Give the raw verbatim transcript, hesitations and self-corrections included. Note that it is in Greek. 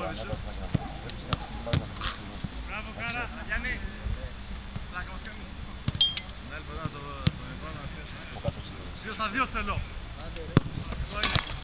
Μπράβο Κάρα, Γιάννη. Πλάκα μας κάνει. Ναι, λοιπόν, να το επάνω να πιέσω. Δύο στα δύο θέλω.